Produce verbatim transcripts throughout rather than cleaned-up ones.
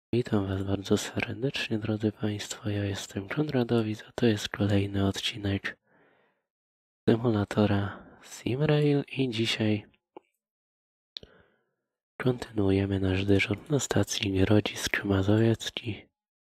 Witam Was bardzo serdecznie, drodzy Państwo. Ja jestem Konradowicz, a to jest kolejny odcinek symulatora SimRail i dzisiaj kontynuujemy nasz dyżur na stacji Grodzisk Mazowiecki.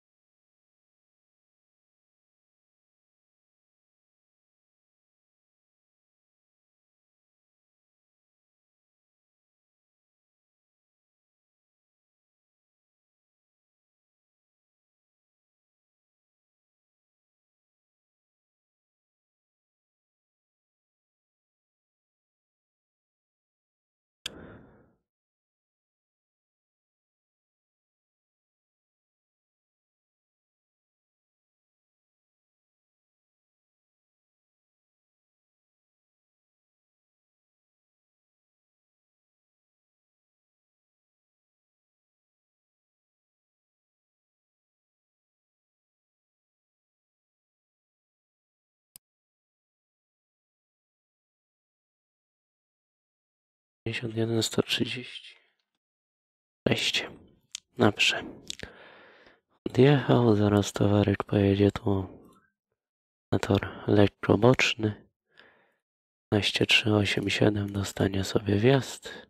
pięćdziesiąt jeden sto trzydzieści sześć. Dobrze. Odjechał, zaraz towarek pojedzie tu na tor lekko boczny. piętnaście trzy osiem siedem dostanie sobie wjazd.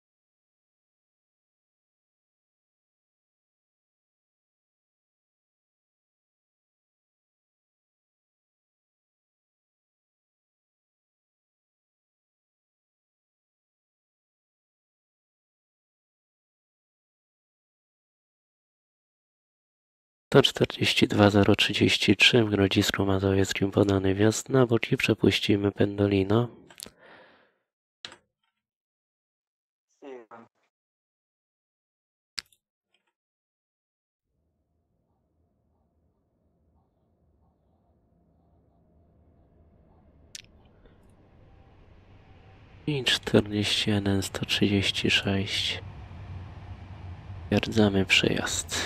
sto czterdzieści dwa zero trzydzieści trzy w Grodzisku Mazowieckim podany wjazd na bok i przepuścimy Pendolino. I czterdzieści jeden sto trzydzieści sześć. Stwierdzamy przyjazd.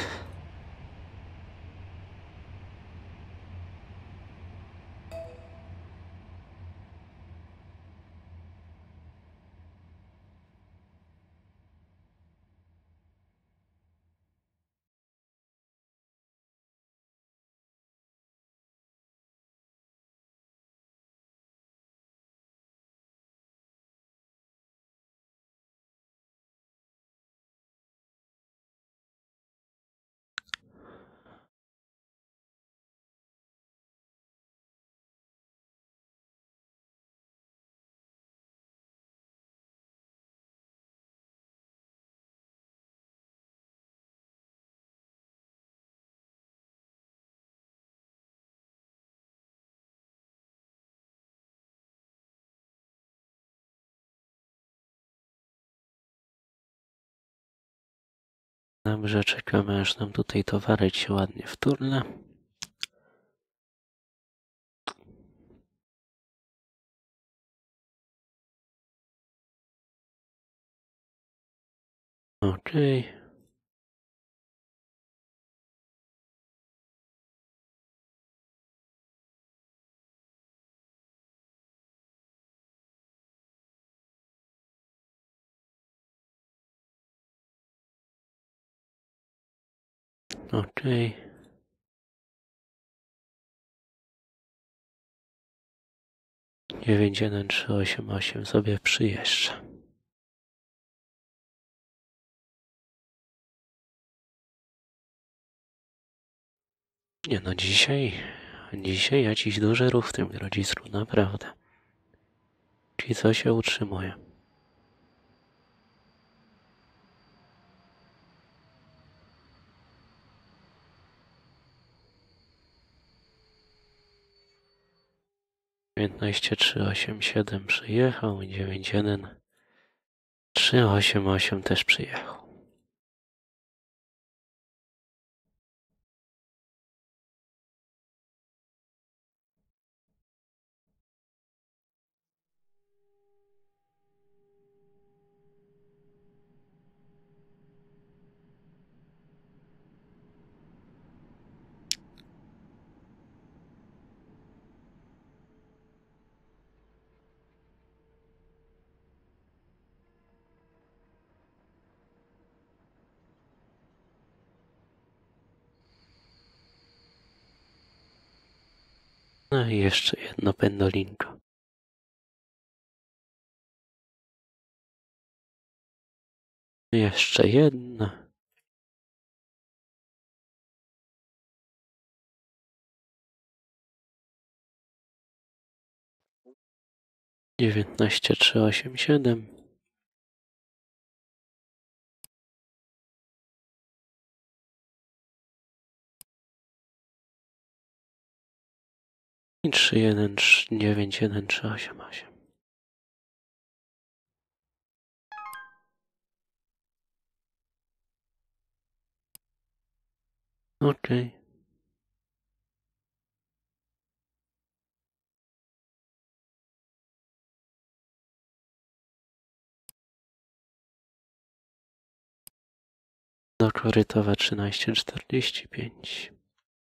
Dobrze, czekamy aż nam tutaj towarek się ładnie wturla. Okej. Okay. Okej. Okay. dziewięć jeden trzy osiem osiem sobie przyjeżdża. Nie no, dzisiaj, dzisiaj jakiś duży ruch w tym Grodzisku, naprawdę. Czyli co się utrzymuje. dziewiętnaście trzy osiem siedem przyjechał i dziewięć jeden trzy osiem osiem też przyjechał. No i jeszcze jedno pendolinko. Jeszcze jedno. dziewiętnaście trzy osiem siedem. I trzy jeden dziewięć jeden trzy osiem osiem. Okej. Okay. Do korytowa trzynaście czterdzieści pięć.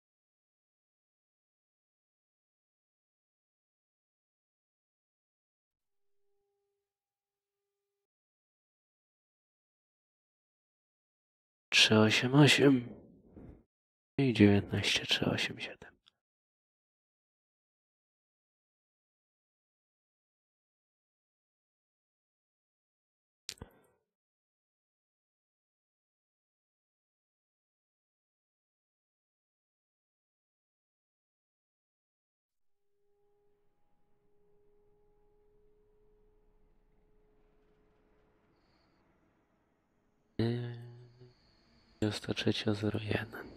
trzy osiem osiem i dziewiętnaście trzy osiem siedem. dwadzieścia trzy zero jeden.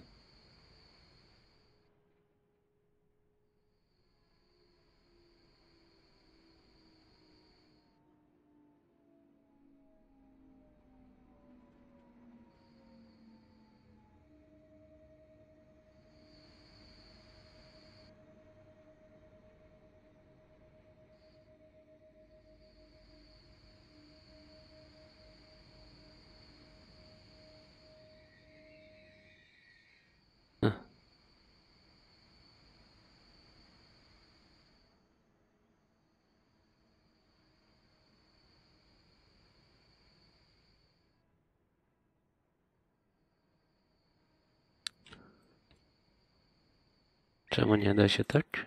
Czemu nie da się tak?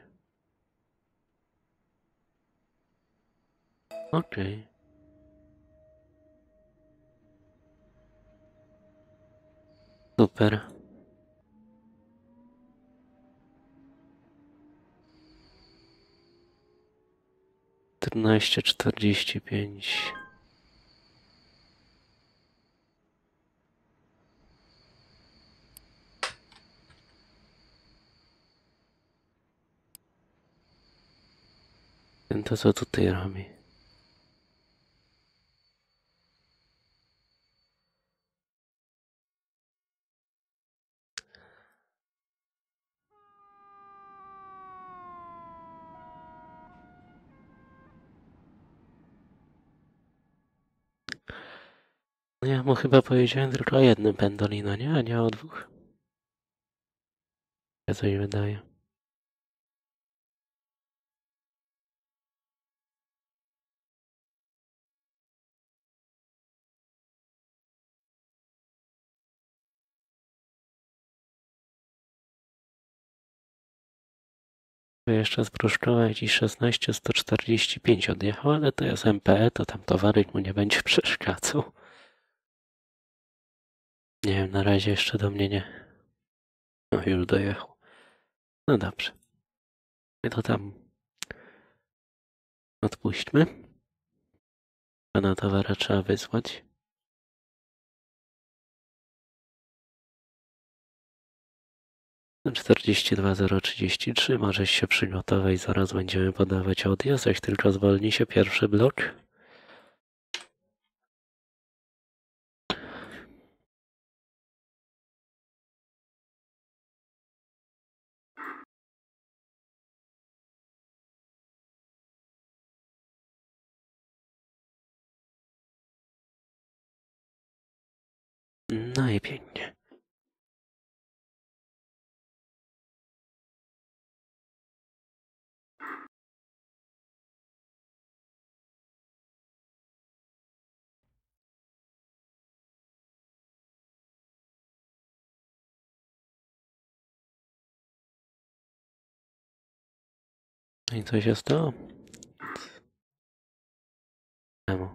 Okej. Okay. Super. czternaście czterdzieści pięć. To co tutaj robi? No ja mu chyba powiedziałem tylko o jednym pendolino, nie? A nie o dwóch. Ja coś wydaje. Jeszcze spróżkować i szesnaście sto czterdzieści pięć odjechał, ale to jest M P E, to tam towarek mu nie będzie przeszkadzał. Nie wiem, na razie jeszcze do mnie nie. No już dojechał. No dobrze. My to tam odpuśćmy. Pana towara trzeba wysłać. czterdzieści dwa zero trzydzieści trzy. Możesz się przygotować, zaraz będziemy podawać odjazd, jak tylko zwolni się pierwszy blok. No i pięknie. No i co się stało? Czemu?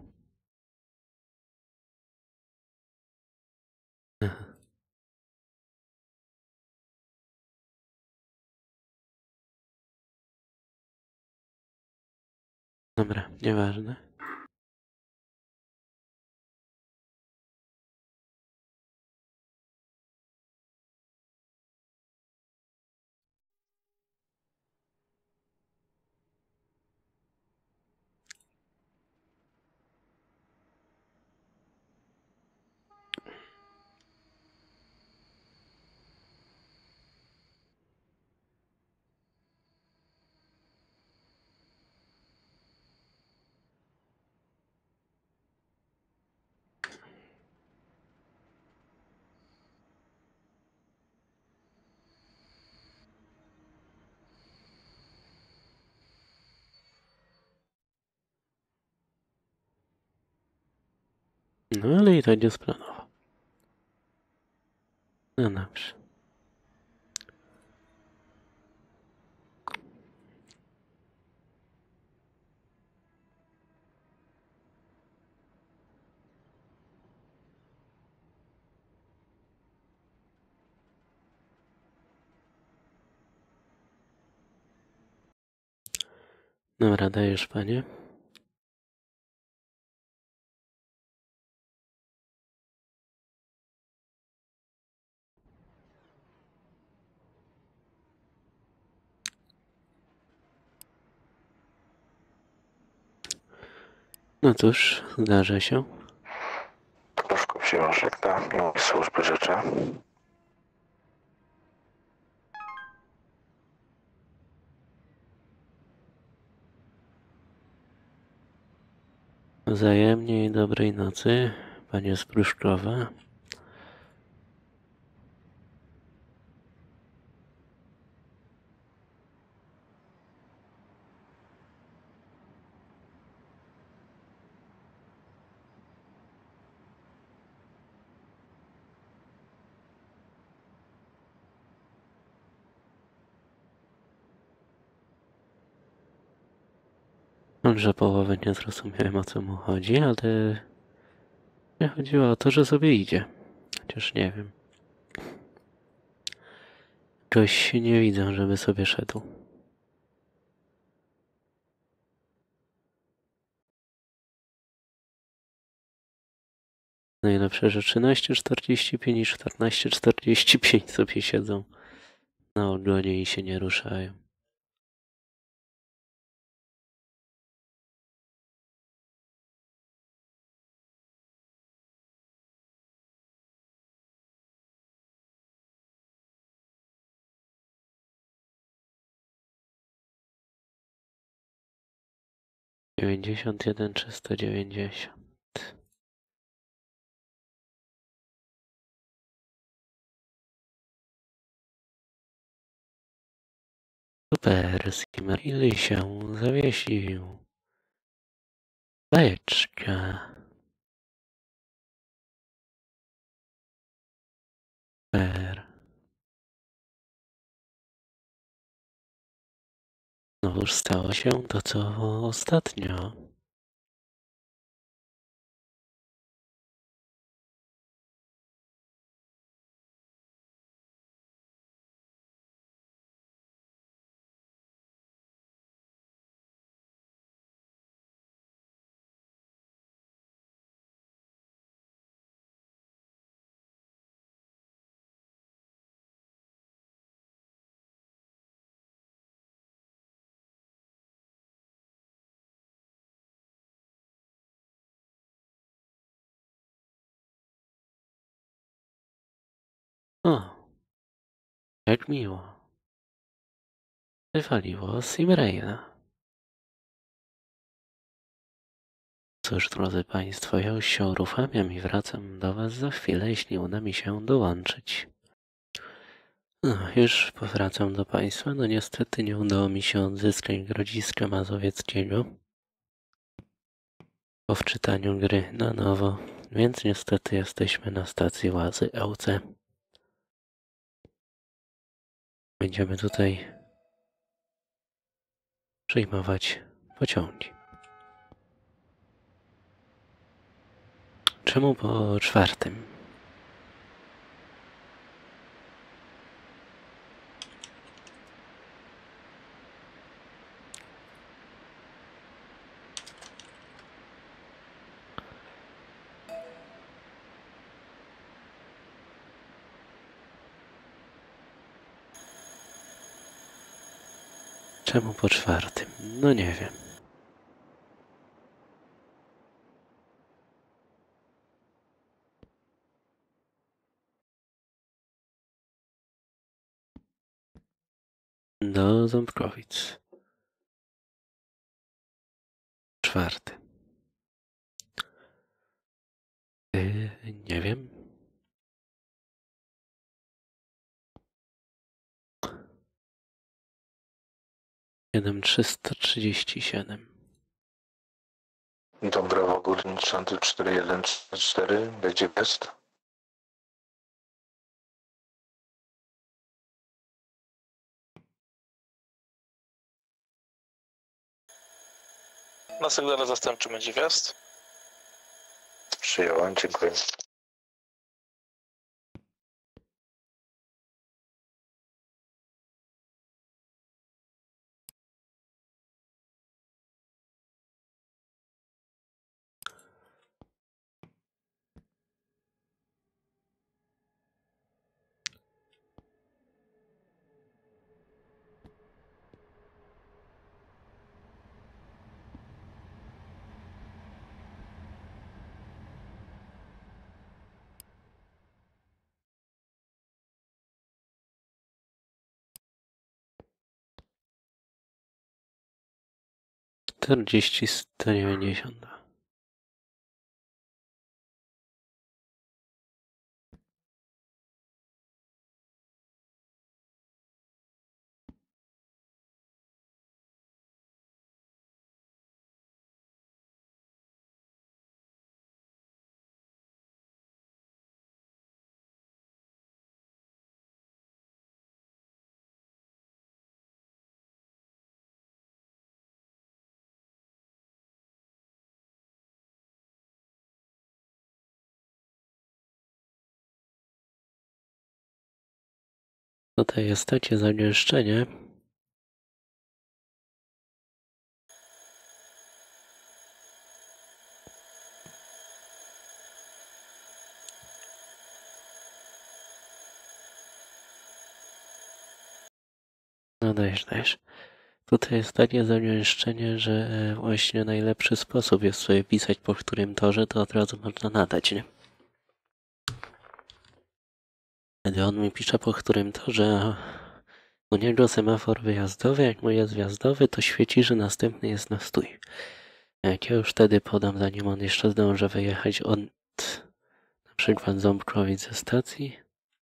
Aha. Dobra, nieważne. No ale i tak nie splanował. No dobrze. Dobra, dajesz, panie. No cóż, zdarza się. Troszkę książek na miłej służby życzę. Wzajemnie i dobrej nocy, panie z Pruszkowa. Że połowę nie zrozumiałem, o co mu chodzi, ale nie chodziło o to, że sobie idzie. Chociaż nie wiem. Czegoś nie widzę, żeby sobie szedł. Najlepsze, że trzynaście czterdzieści pięć i czternaście czterdzieści pięć sobie siedzą na ogonie i się nie ruszają. dziewięćdziesiąt jeden trzysta dziewięćdziesiąt. Super, Skimmerly się zawiesił. Bajeczka. Super. Znowuż stało się to, co ostatnio. O, jak miło. Wywaliło Simraila. Cóż, drodzy Państwo, ja już się uruchamiam i wracam do Was za chwilę, jeśli uda mi się dołączyć. No, już powracam do Państwa. No niestety nie udało mi się odzyskać Grodziska Mazowieckiego po wczytaniu gry na nowo, więc niestety jesteśmy na stacji Łazy L C. Będziemy tutaj przyjmować pociągi. Czemu po czwartym? Czemu po czwartym? No nie wiem. Do Ząbkowic. Czwarty. Yy, nie wiem. Siedem trzysta trzydzieści siedem. Dąbrowa Górnicza cztery jeden cztery, będzie jest. Na sygnale zastępczym będzie wjazd. Przyjąłem, dziękuję. czterdzieści sto dziewięćdziesiąt. Tutaj jest takie zagęszczenie. No dajesz, dajesz. Tutaj jest takie zagęszczenie, że właśnie najlepszy sposób jest sobie pisać, po którym torze, to od razu można nadać, nie? Kiedy on mi pisze, po którym torze, a u niego semafor wyjazdowy, jak mój jest wjazdowy, to świeci, że następny jest na stój. Jak ja już wtedy podam, zanim on jeszcze zdąży wyjechać od na przykład Ząbkowic ze stacji,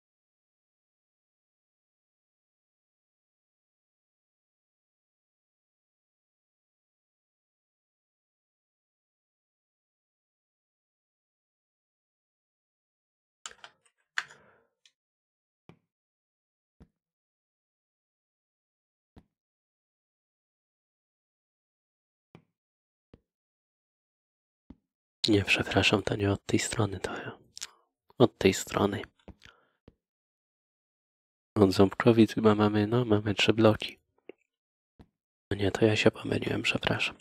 nie, przepraszam, to nie od tej strony, to ja. Od tej strony. Od Ząbkowic chyba mamy, no, mamy trzy bloki. No nie, to ja się pomyliłem, przepraszam.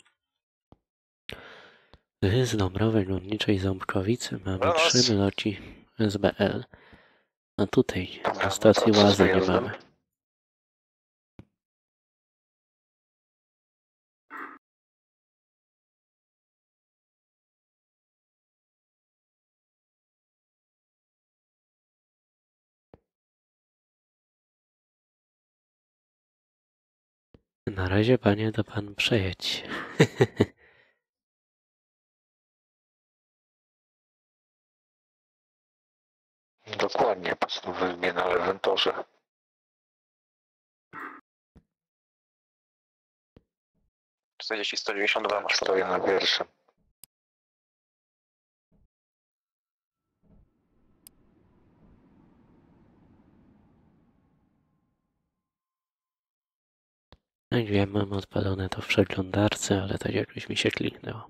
Z Dąbrowy Górniczej Ząbkowicy mamy Branos. trzy bloki S B L. A tutaj na stacji Łazy nie mamy. Na razie, panie, to pan przejedź. Dokładnie, postanowiłem mnie na lewym torze. czterdzieści sto dziewięćdziesiąt dwa masz. Stoję na pierwszym. Jak wiem, mam odpalone to w przeglądarce, ale tak jakoś mi się kliknęło.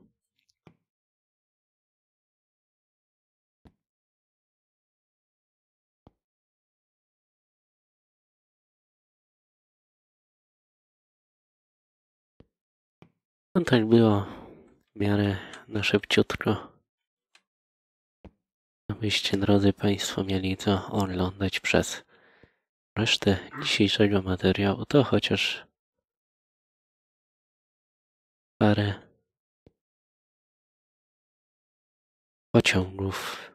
No tak było w miarę na szybciutko, abyście, drodzy Państwo, mieli co oglądać przez resztę dzisiejszego materiału, to chociaż parę pociągów